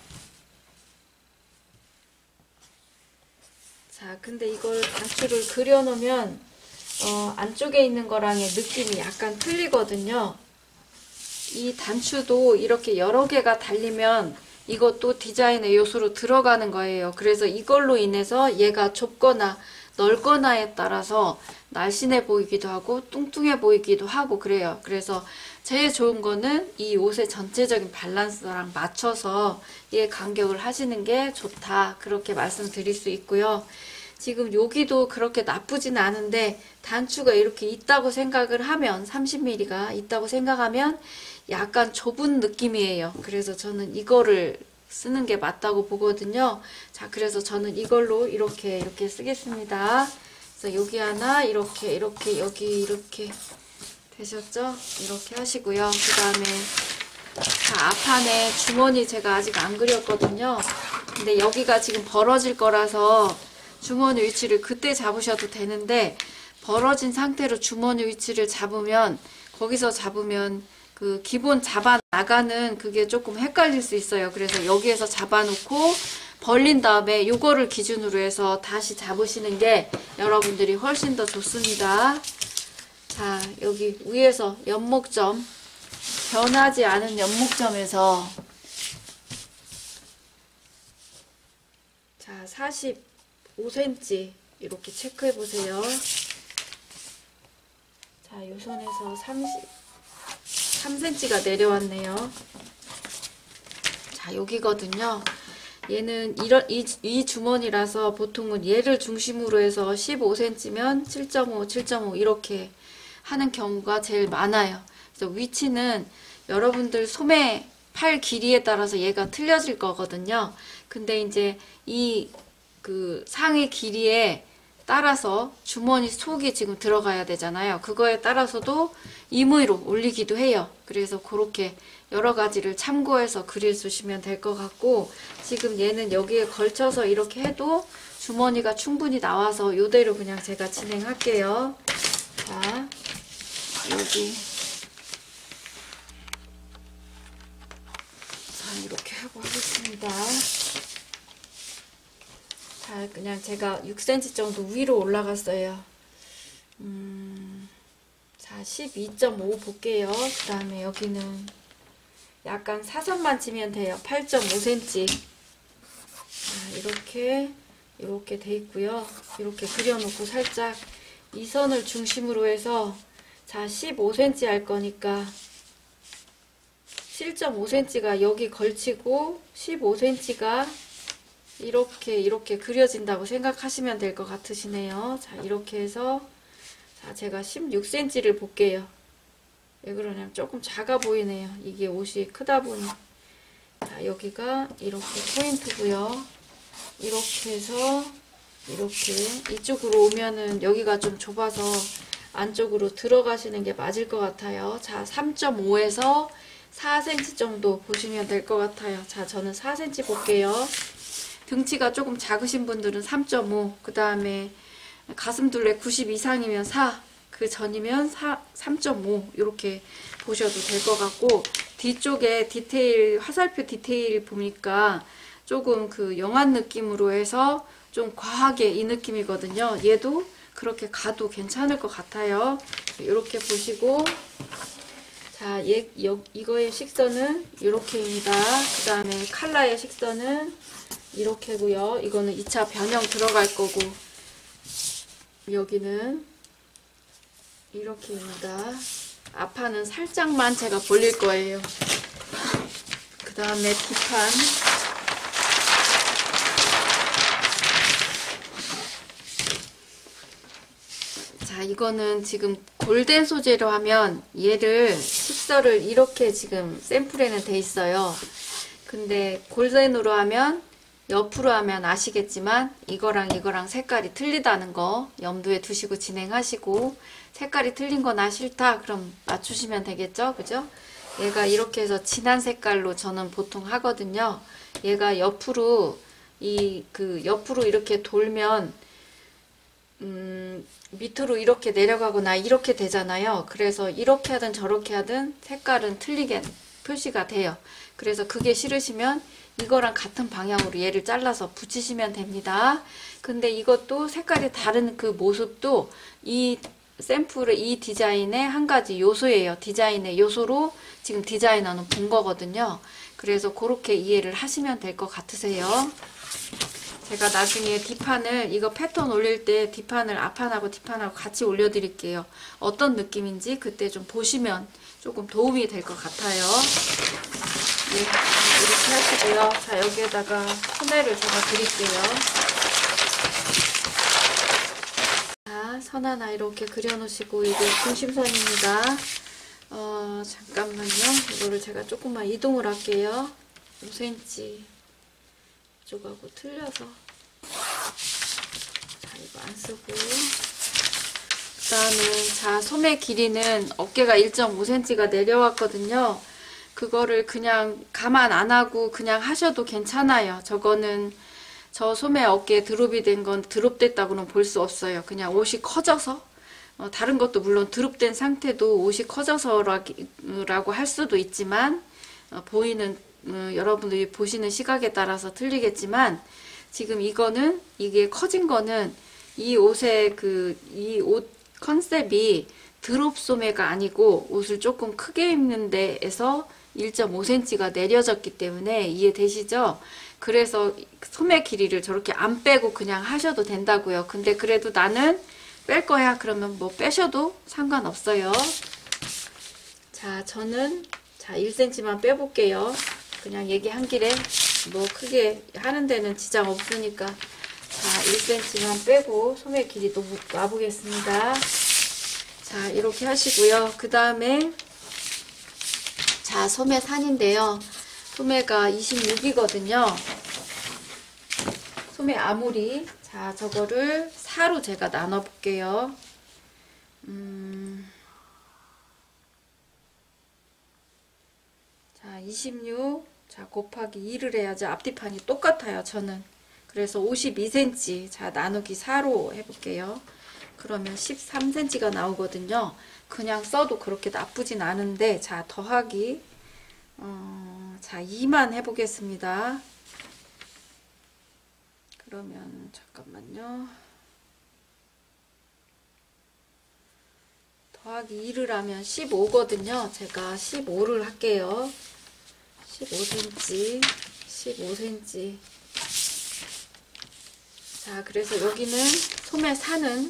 자, 근데 이걸 단추를 그려 놓으면 안쪽에 있는 거랑의 느낌이 약간 틀리거든요. 이 단추도 이렇게 여러 개가 달리면 이것도 디자인의 요소로 들어가는 거예요. 그래서 이걸로 인해서 얘가 좁거나 넓거나에 따라서 날씬해 보이기도 하고 뚱뚱해 보이기도 하고 그래요. 그래서 제일 좋은 거는 이 옷의 전체적인 밸런스랑 맞춰서 얘 간격을 하시는 게 좋다. 그렇게 말씀드릴 수 있고요. 지금 여기도 그렇게 나쁘진 않은데 단추가 이렇게 있다고 생각을 하면 30mm가 있다고 생각하면 약간 좁은 느낌이에요. 그래서 저는 이거를 쓰는 게 맞다고 보거든요. 자, 그래서 저는 이걸로 이렇게 쓰겠습니다. 그래서 여기 하나 이렇게 여기 이렇게 되셨죠? 이렇게 하시고요. 그 다음에 자, 앞판에 주머니 제가 아직 안 그렸거든요. 근데 여기가 지금 벌어질 거라서 주머니 위치를 그때 잡으셔도 되는데 벌어진 상태로 주머니 위치를 잡으면 거기서 잡으면 그 기본 잡아 나가는 그게 조금 헷갈릴 수 있어요. 그래서 여기에서 잡아놓고 벌린 다음에 요거를 기준으로 해서 다시 잡으시는 게 여러분들이 훨씬 더 좋습니다. 자, 여기 위에서 연목점 변하지 않은 연목점에서 자, 45cm 이렇게 체크해 보세요. 자, 요 선에서 3cm가 내려왔네요. 자, 여기거든요. 얘는 이 주머니라서 보통은 얘를 중심으로 해서 15cm면 7.5, 7.5 이렇게 하는 경우가 제일 많아요. 그래서 위치는 여러분들 소매 팔 길이에 따라서 얘가 틀려질 거거든요. 근데 이제 이 그 상의 길이에 따라서 주머니 속이 지금 들어가야 되잖아요. 그거에 따라서도 임의로 올리기도 해요. 그래서 그렇게 여러 가지를 참고해서 그려주시면 될 것 같고, 지금 얘는 여기에 걸쳐서 이렇게 해도 주머니가 충분히 나와서 이대로 그냥 제가 진행할게요. 자, 여기 자 이렇게 하고 하겠습니다. 자, 그냥 제가 6cm 정도 위로 올라갔어요. 자, 12.5 볼게요. 그 다음에 여기는 약간 사선만 치면 돼요. 8.5cm. 자, 이렇게 돼 있고요. 이렇게 그려놓고 살짝 이 선을 중심으로 해서, 자, 15cm 할 거니까 7.5cm가 여기 걸치고 15cm가 이렇게 그려진다고 생각하시면 될 것 같으시네요. 자, 이렇게 해서, 자, 제가 16cm를 볼게요. 왜 그러냐면 조금 작아 보이네요. 이게 옷이 크다 보니. 자, 여기가 이렇게 포인트고요. 이렇게 해서 이렇게 이쪽으로 오면은 여기가 좀 좁아서 안쪽으로 들어가시는 게 맞을 것 같아요. 자, 3.5에서 4cm 정도 보시면 될 것 같아요. 자, 저는 4cm 볼게요. 등치가 조금 작으신 분들은 3.5, 그 다음에 가슴둘레 90 이상이면 4, 그 전이면 3.5 이렇게 보셔도 될 것 같고, 뒤쪽에 디테일, 화살표 디테일 보니까 조금 그 영한 느낌으로 해서 좀 과하게 이 느낌이거든요. 얘도 그렇게 가도 괜찮을 것 같아요. 이렇게 보시고, 자, 이거의 식선은 이렇게입니다. 그 다음에 칼라의 식선은 이렇게고요. 이거는 2차 변형 들어갈 거고, 여기는 이렇게입니다. 앞판은 살짝만 제가 벌릴 거예요. 그 다음에 뒷판, 자, 이거는 지금 골덴 소재로 하면 얘를 식설을 이렇게 지금 샘플에는 돼 있어요. 근데 골덴으로 하면, 옆으로 하면 아시겠지만 이거랑 색깔이 틀리다는 거 염두에 두시고 진행하시고, 색깔이 틀린 거 나 싫다 그럼 맞추시면 되겠죠, 그죠? 얘가 이렇게 해서 진한 색깔로 저는 보통 하거든요. 얘가 옆으로 옆으로 이렇게 돌면 밑으로 이렇게 내려가거나 이렇게 되잖아요. 그래서 이렇게 하든 저렇게 하든 색깔은 틀리게 표시가 돼요. 그래서 그게 싫으시면 이거랑 같은 방향으로 얘를 잘라서 붙이시면 됩니다. 근데 이것도 색깔이 다른 그 모습도 이 샘플의 이 디자인의 한 가지 요소예요. 디자인의 요소로 지금 디자이너는 본 거거든요. 그래서 그렇게 이해를 하시면 될 것 같으세요. 제가 나중에 뒷판을, 이거 패턴 올릴 때 뒷판을 앞판하고 뒷판하고 같이 올려드릴게요. 어떤 느낌인지 그때 좀 보시면 조금 도움이 될 것 같아요. 네, 이렇게 하시고요. 자, 여기에다가 소매를 제가 드릴게요. 자, 선 하나 이렇게 그려놓으시고, 이게 중심선입니다. 잠깐만요. 이거를 제가 조금만 이동을 할게요. 5cm 이쪽하고 틀려서. 자, 이거 안 쓰고. 그 다음에, 자, 소매 길이는 어깨가 1.5cm가 내려왔거든요. 그거를 그냥 가만 안 하고 그냥 하셔도 괜찮아요. 저거는 저 소매 어깨에 드롭이 된 건 드롭됐다고는 볼 수 없어요. 그냥 옷이 커져서, 다른 것도 물론 드롭된 상태도 옷이 커져서라고 할 수도 있지만, 보이는, 여러분들이 보시는 시각에 따라서 틀리겠지만, 지금 이거는, 이게 커진 거는 이 옷의 이 옷 컨셉이 드롭 소매가 아니고 옷을 조금 크게 입는 데에서 1.5cm가 내려졌기 때문에 이해되시죠? 그래서 소매 길이를 저렇게 안 빼고 그냥 하셔도 된다고요. 근데 그래도 나는 뺄 거야 그러면 뭐 빼셔도 상관없어요. 자, 저는 1cm만 빼볼게요. 그냥 얘기한 길에 뭐 크게 하는 데는 지장 없으니까 자 1cm만 빼고 소매 길이 놔보겠습니다. 자 이렇게 하시고요. 그 다음에 자 소매 산인데요. 소매가 26이거든요. 소매 아무리 자 저거를 4로 제가 나눠 볼게요. 자 26 자 곱하기 2를 해야지 앞뒤판이 똑같아요. 저는 그래서 52cm 자 나누기 4로 해볼게요. 그러면 13cm가 나오거든요. 그냥 써도 그렇게 나쁘진 않은데 자 더하기 자 2만 해보겠습니다. 그러면 잠깐만요. 더하기 2를 하면 15거든요. 제가 15를 할게요. 15cm 15cm 자 그래서 여기는 소매 사는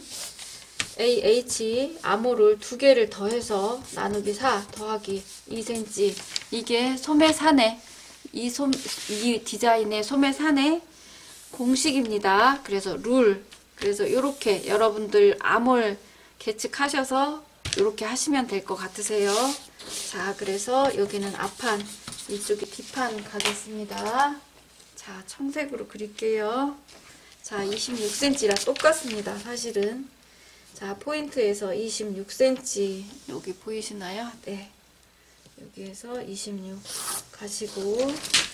AH 암호를 2개를 더해서 나누기 4 더하기 2cm 이게 소매산의 이 디자인의 소매산의 공식입니다. 그래서 룰 그래서 이렇게 여러분들 암홀 계측하셔서 이렇게 하시면 될 것 같으세요. 자 그래서 여기는 앞판 이쪽에 뒷판 가겠습니다. 자 청색으로 그릴게요. 자 26cm랑 똑같습니다. 사실은 자 포인트에서 26cm 여기 보이시나요? 네 여기에서 26 가시고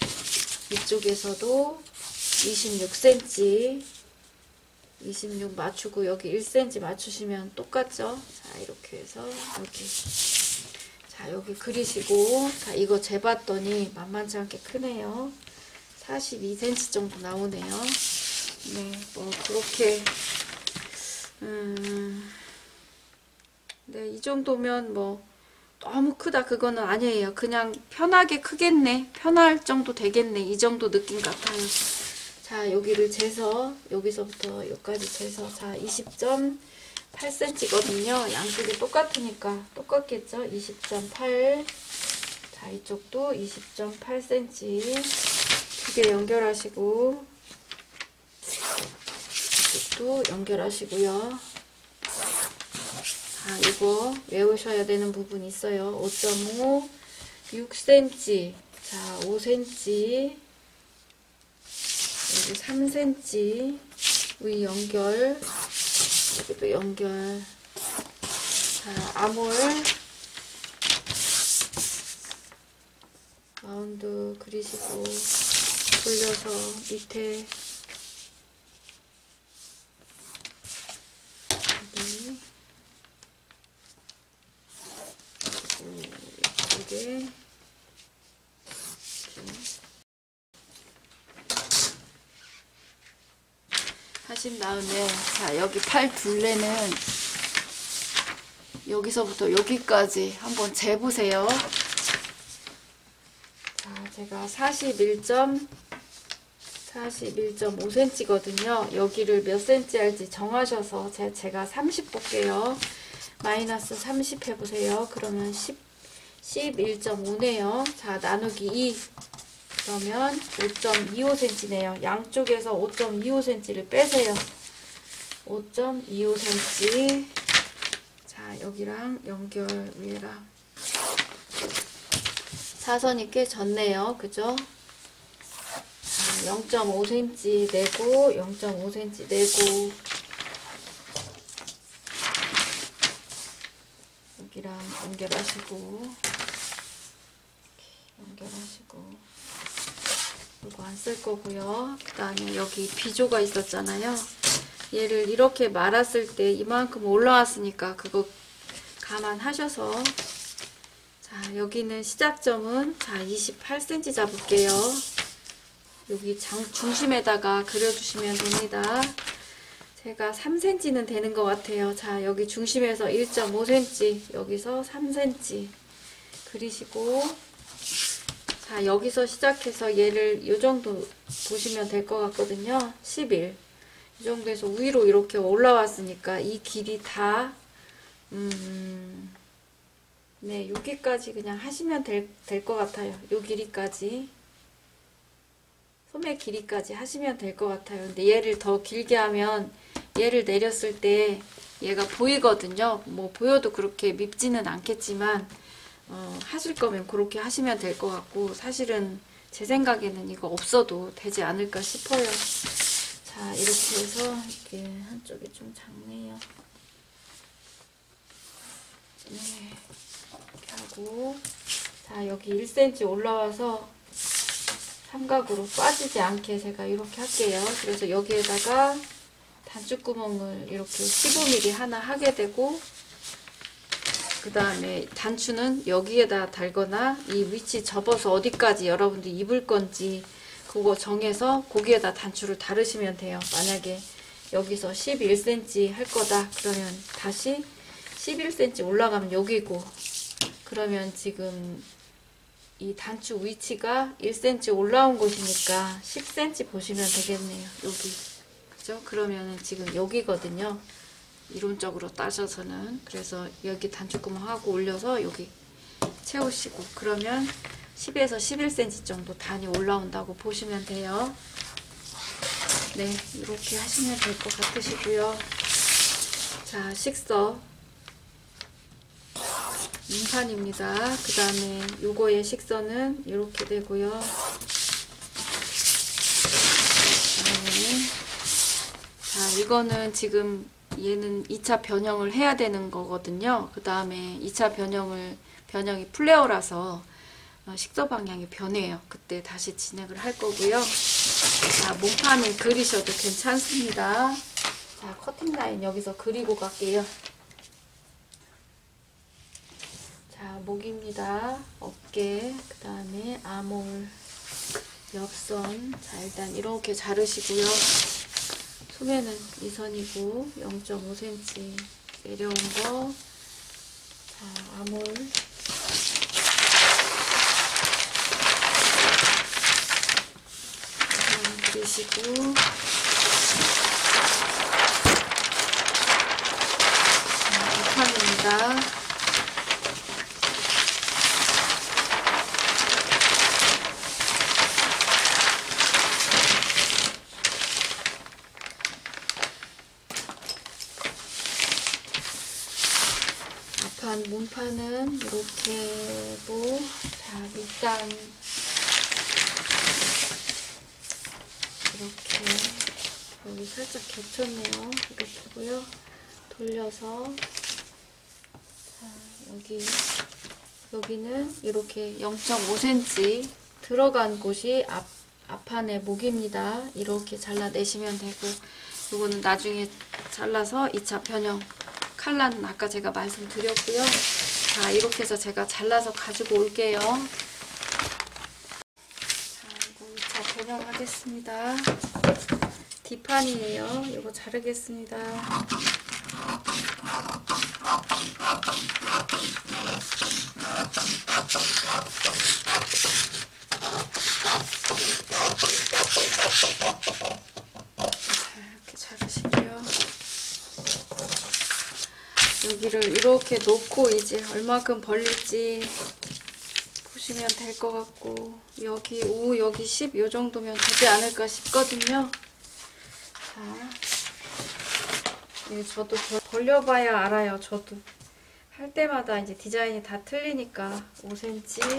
이쪽에서도 26cm 26 맞추고 여기 1cm 맞추시면 똑같죠? 자 이렇게 해서 여기 자 여기 그리시고 자 이거 재봤더니 만만치 않게 크네요. 42cm 정도 나오네요. 네 뭐 그렇게 네, 이 정도면 뭐 너무 크다 그거는 아니에요. 그냥 편하게 크겠네. 편할 정도 되겠네. 이 정도 느낌 같아요. 자, 여기를 재서 여기서부터 여기까지 재서 자, 20.8cm거든요. 양쪽이 똑같으니까 똑같겠죠? 20.8 자, 이쪽도 20.8cm 두 개 연결하시고 이쪽도 연결하시고요. 자, 이거 외우셔야 되는 부분이 있어요. 5.5, 6cm, 자, 5cm, 여기 3cm, 위 연결, 여기도 연결. 자, 암홀, 라운드 그리시고, 돌려서 밑에, 여기, 이쪽에, 하신 다음에 자 여기 팔 둘레는 여기서부터 여기까지 한번 재보세요. 자 제가 41.5cm거든요. 여기를 몇 cm 할지 정하셔서 제가 30 볼게요. 마이너스 30 해보세요. 그러면 11.5네요. 자 나누기 2 그러면 5.25cm네요. 양쪽에서 5.25cm를 빼세요. 5.25cm 자 여기랑 연결 위에랑 사선이 꽤 졌네요. 그죠? 0.5cm 내고 0.5cm 내고 여기랑 연결하시고 연결하시고 이거 안 쓸 거고요. 그 다음에 여기 비조가 있었잖아요. 얘를 이렇게 말았을 때 이만큼 올라왔으니까 그거 감안하셔서 자 여기는 시작점은 자 28cm 잡을게요. 여기 중심에다가 그려주시면 됩니다. 제가 3cm는 되는 것 같아요. 자 여기 중심에서 1.5cm 여기서 3cm 그리시고 자 여기서 시작해서 얘를 요 정도 보시면 될 것 같거든요. 11 이 정도에서 위로 이렇게 올라왔으니까 이 길이 다 네 여기까지 그냥 하시면 될 것 같아요. 요 길이까지 소매 길이까지 하시면 될 것 같아요. 근데 얘를 더 길게 하면 얘를 내렸을 때 얘가 보이거든요. 뭐 보여도 그렇게 밉지는 않겠지만 하실 거면 그렇게 하시면 될 것 같고, 사실은 제 생각에는 이거 없어도 되지 않을까 싶어요. 자, 이렇게 해서 이렇게 한쪽이 좀 작네요. 네, 이렇게 하고, 자, 여기 1cm 올라와서 삼각으로 빠지지 않게 제가 이렇게 할게요. 그래서 여기에다가 단추구멍을 이렇게 15mm 하나 하게 되고, 그 다음에 단추는 여기에다 달거나 이 위치 접어서 어디까지 여러분들이 입을 건지 그거 정해서 거기에다 단추를 달으시면 돼요. 만약에 여기서 11cm 할 거다 그러면 다시 11cm 올라가면 여기고, 그러면 지금 이 단추 위치가 1cm 올라온 곳이니까 10cm 보시면 되겠네요. 여기. 그죠? 그러면은 지금 여기거든요. 이론적으로 따져서는. 그래서 여기 단추구멍 하고 올려서 여기 채우시고, 그러면 10에서 11cm 정도 단이 올라온다고 보시면 돼요. 네, 이렇게 하시면 될 것 같으시고요. 자, 식서 문판입니다. 그 다음에 요거의 식서는 이렇게 되고요. 그다음에 자, 이거는 지금 얘는 2차 변형을 해야 되는 거거든요. 그 다음에 2차 변형이 플레어라서 식서 방향이 변해요. 그때 다시 진행을 할 거고요. 자, 몸판을 그리셔도 괜찮습니다. 자, 커팅 라인 여기서 그리고 갈게요. 자, 목입니다. 어깨, 그 다음에 아몰, 옆선. 자, 일단 이렇게 자르시고요. 소매는 이 선이고 0.5cm 내려온 거. 자, 아몰. 그리시고, 밑판입니다. 몸판은 이렇게 고, 자, 밑단 이렇게 여기 살짝 겹쳤네요. 이렇게고요. 돌려서, 자, 여기는 이렇게 0.5cm 들어간 곳이 앞판의 목입니다. 이렇게 잘라내시면 되고, 이거는 나중에 잘라서 2차 변형 칼라는 아까 제가 말씀드렸고요. 자, 이렇게 해서 제가 잘라서 가지고 올게요. 자, 이거 2차 변형하겠습니다. 뒷판이에요. 이거 자르겠습니다. 이렇게 자르시고요. 여기를 이렇게 놓고 이제 얼마큼 벌릴지 보시면 될 것 같고, 여기 5, 여기 10 요 정도면 되지 않을까 싶거든요. 자, 저도 벌려봐야 알아요. 저도 할 때마다 이제 디자인이 다 틀리니까 5cm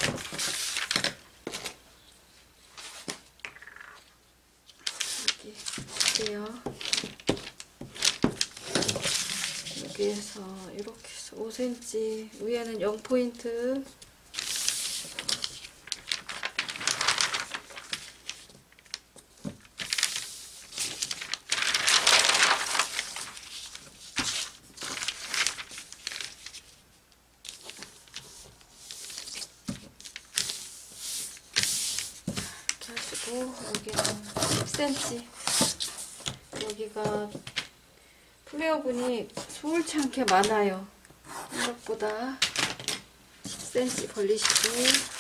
여기 볼게요. 여기에서 이렇게 해서 5cm, 위에는 0포인트, 이렇게 하시고, 여기는 10cm, 여기가 플레어분이 수월치 않게 많아요. 생각보다 10cm 벌리시고,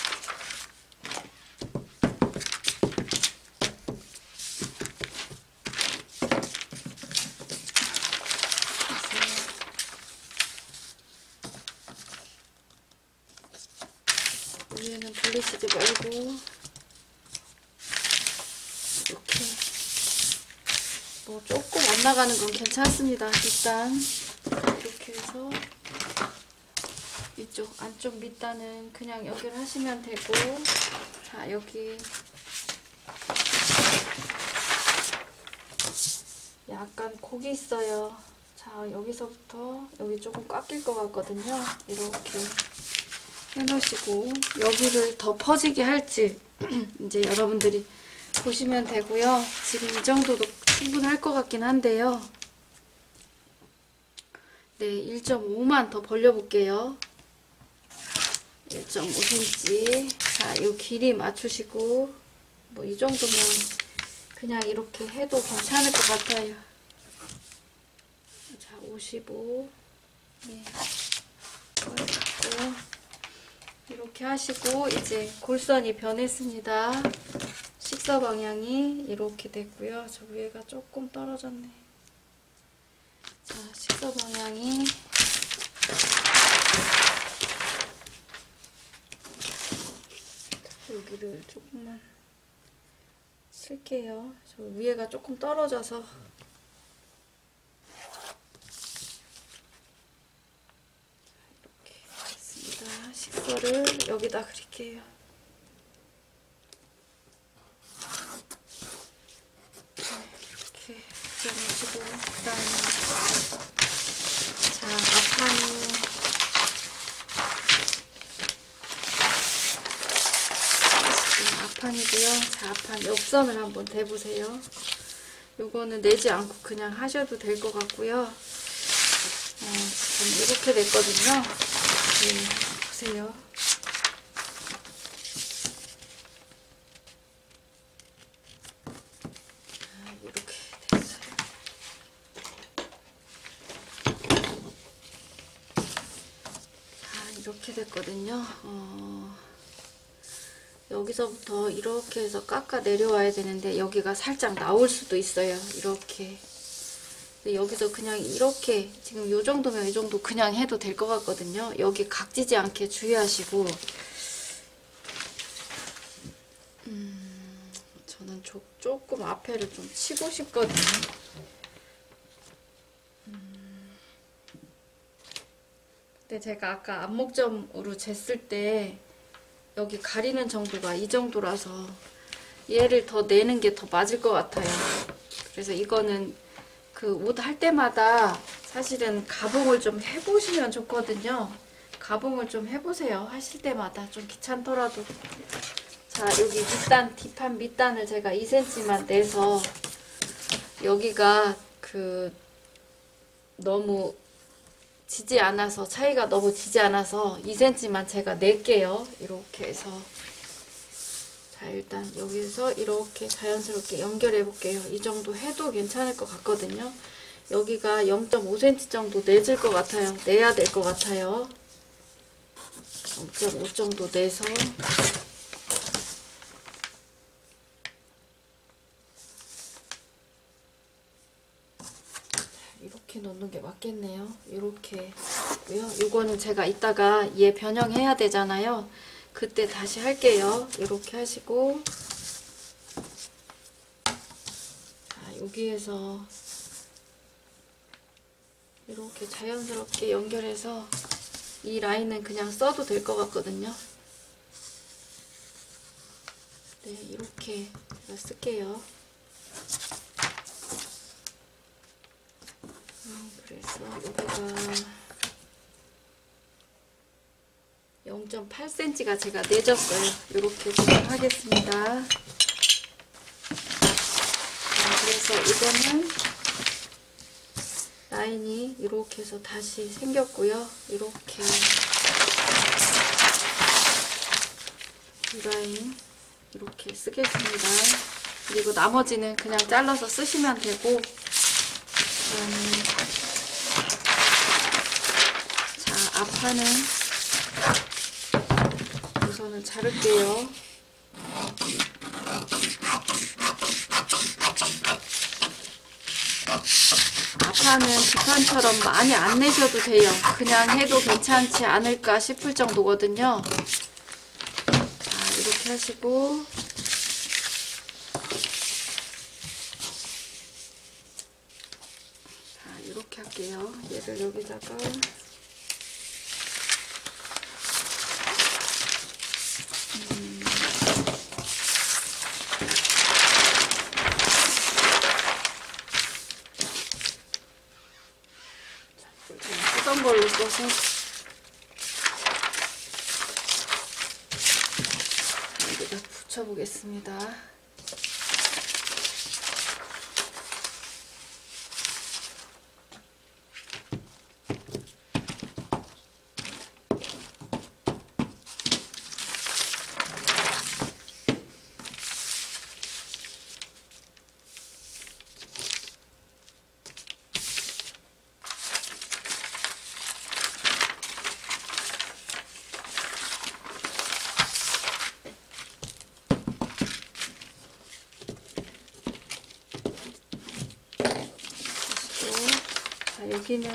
위에는 벌리시지 말고, 뭐 조금 안 나가는 건 괜찮습니다. 일단 이렇게 해서 이쪽 안쪽 밑단은 그냥 연결하시면 되고, 자 여기 약간 곡이 있어요. 자 여기서부터 여기 조금 꽉 낄 것 같거든요. 이렇게 해놓으시고 여기를 더 퍼지게 할지 이제 여러분들이 보시면 되고요. 지금 이 정도도 충분할 것 같긴 한데요. 네, 1.5만 더 벌려볼게요. 1.5cm. 자, 이 길이 맞추시고 뭐 이 정도면 그냥 이렇게 해도 괜찮을 것 같아요. 자, 55. 네. 이렇게 하시고 이제 골선이 변했습니다. 식서 방향이 이렇게 됐고요. 저 위에가 조금 떨어졌네. 자, 식서 방향이 여기를 조금만 쓸게요. 저 위에가 조금 떨어져서. 이렇게 했습니다. 식서를 여기다 그릴게요. 이렇게 그려놓으시고 그다음에 자 앞판이 앞판이고요. 자 앞판 옆선을 한번 대보세요. 요거는 내지 않고 그냥 하셔도 될 것 같고요. 지금 이렇게 됐거든요. 네, 보세요. 이렇게 됐어요. 자, 이렇게 됐거든요. 여기서부터 이렇게 해서 깎아 내려와야 되는데 여기가 살짝 나올 수도 있어요. 이렇게. 근데 여기서 그냥 이렇게 지금 요 정도면 이 정도 그냥 해도 될 것 같거든요. 여기 각지지 않게 주의하시고 저는 조금 앞에를 좀 치고 싶거든요. 근데 제가 아까 안목점으로 쟀을 때 여기 가리는 정도가 이 정도라서 얘를 더 내는 게 더 맞을 것 같아요. 그래서 이거는 그 옷 할 때마다 사실은 가봉을 좀 해보시면 좋거든요. 가봉을 좀 해보세요. 하실 때마다 좀 귀찮더라도. 자 여기 밑단 뒷판 밑단을 제가 2cm만 내서 여기가 그 너무 지지 않아서 차이가 너무 지지 않아서 2cm만 제가 낼게요. 이렇게 해서 자 일단 여기서 이렇게 자연스럽게 연결해 볼게요. 이 정도 해도 괜찮을 것 같거든요. 여기가 0.5cm 정도 내질 것 같아요. 내야 될 것 같아요. 0.5 정도 내서 이렇게 놓는 게 맞겠네요. 이렇게 있고요. 이거는 제가 이따가 얘 변형해야 되잖아요. 그때 다시 할게요. 이렇게 하시고 자, 여기에서 이렇게 자연스럽게 연결해서 이 라인은 그냥 써도 될 것 같거든요. 네, 이렇게 제가 쓸게요. 그래서 여기가 0.8cm가 제가 내줬어요. 이렇게 하겠습니다. 그래서 이거는 라인이 이렇게 해서 다시 생겼고요. 이렇게 이 라인 이렇게 쓰겠습니다. 그리고 나머지는 그냥 잘라서 쓰시면 되고 자 앞판은 우선은 자를게요. 앞판은 뒷판처럼 많이 안 내셔도 돼요. 그냥 해도 괜찮지 않을까 싶을 정도거든요. 자 이렇게 하시고 이렇게 할게요. 얘를 여기다가 쓰던 걸로 써서 여기다 붙여보겠습니다. 여기는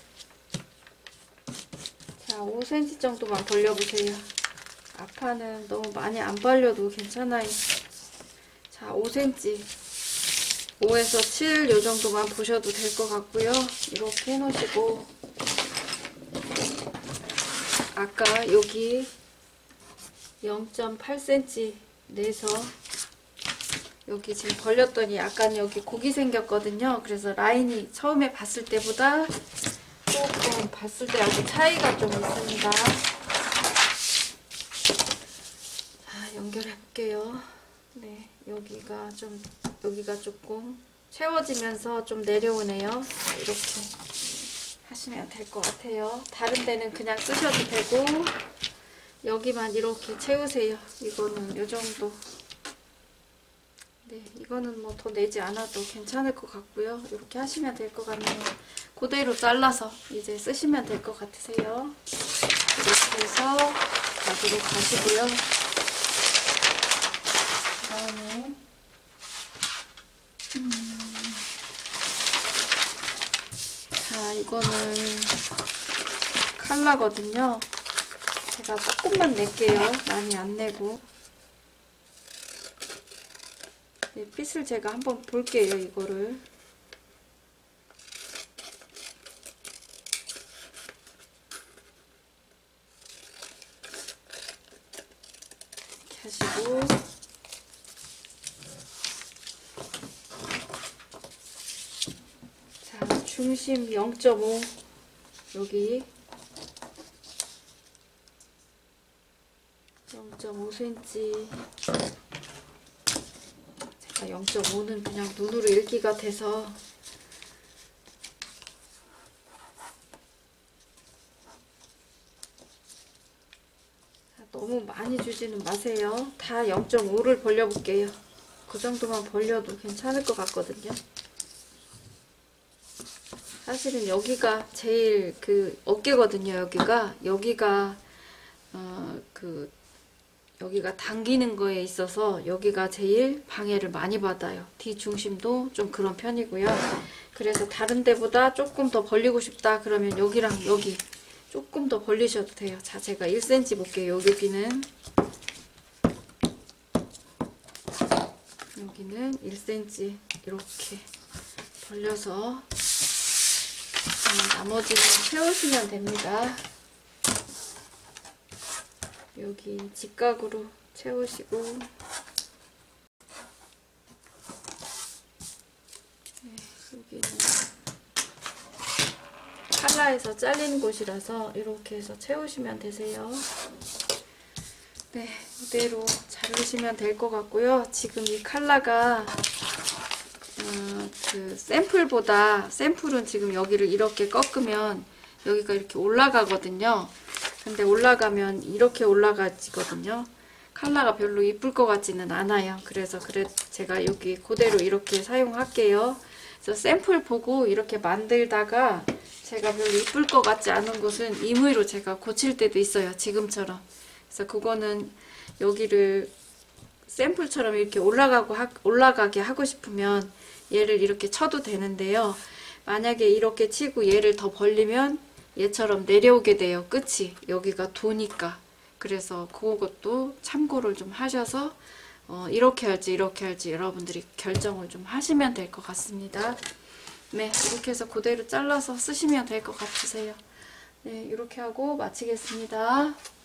자 5cm 정도만 벌려보세요. 앞판은 너무 많이 안 벌려도 괜찮아요. 자 5cm 5에서 7 요 정도만 보셔도 될 것 같고요. 이렇게 해놓으시고 아까 여기 0.8cm 내서 여기 지금 벌렸더니 약간 여기 곡이 생겼거든요. 그래서 라인이 처음에 봤을 때보다 조금 봤을 때하고 차이가 좀 있습니다. 자, 연결해 볼게요. 네, 여기가 조금 채워지면서 좀 내려오네요. 이렇게 하시면 될 것 같아요. 다른 데는 그냥 쓰셔도 되고 여기만 이렇게 채우세요. 이거는 요 정도. 네, 이거는 뭐 더 내지 않아도 괜찮을 것 같고요. 이렇게 하시면 될 것 같네요. 그대로 잘라서 이제 쓰시면 될 것 같으세요. 이렇게 해서 가지고 가시고요. 그 다음에 자, 이거는 칼라거든요. 제가 조금만 낼게요. 많이 안 내고. 네, 핏을 제가 한번 볼게요. 이거를 이렇게 하시고 자, 중심 0.5 여기 0.5cm 0.5는 그냥 눈으로 읽기가 돼서 너무 많이 주지는 마세요. 다 0.5를 벌려볼게요. 그 정도만 벌려도 괜찮을 것 같거든요. 사실은 여기가 제일 그 어깨거든요. 여기가 여기가 당기는 거에 있어서 여기가 제일 방해를 많이 받아요. 뒤 중심도 좀 그런 편이고요. 그래서 다른 데보다 조금 더 벌리고 싶다 그러면 여기랑 여기 조금 더 벌리셔도 돼요. 자, 제가 1cm 볼게요. 여기는 1cm 이렇게 벌려서 나머지는 채우시면 됩니다. 여기 직각으로 채우시고 네, 여기는 칼라에서 잘리는 곳이라서 이렇게 해서 채우시면 되세요. 네, 이대로 자르시면 될 것 같고요. 지금 이 칼라가 그 샘플은 지금 여기를 이렇게 꺾으면 여기가 이렇게 올라가거든요. 근데 올라가면 이렇게 올라가지거든요. 칼라가 별로 이쁠 것 같지는 않아요. 그래서 제가 여기 그대로 이렇게 사용할게요. 그래서 샘플 보고 이렇게 만들다가 제가 별로 이쁠 것 같지 않은 곳은 임의로 제가 고칠 때도 있어요. 지금처럼. 그래서 그거는 여기를 샘플처럼 이렇게 올라가게 하고 싶으면 얘를 이렇게 쳐도 되는데요. 만약에 이렇게 치고 얘를 더 벌리면 얘처럼 내려오게 돼요. 끝이 여기가 도니까. 그래서 그것도 참고를 좀 하셔서 이렇게 할지 여러분들이 결정을 좀 하시면 될 것 같습니다. 네, 이렇게 해서 그대로 잘라서 쓰시면 될 것 같으세요. 네, 이렇게 하고 마치겠습니다.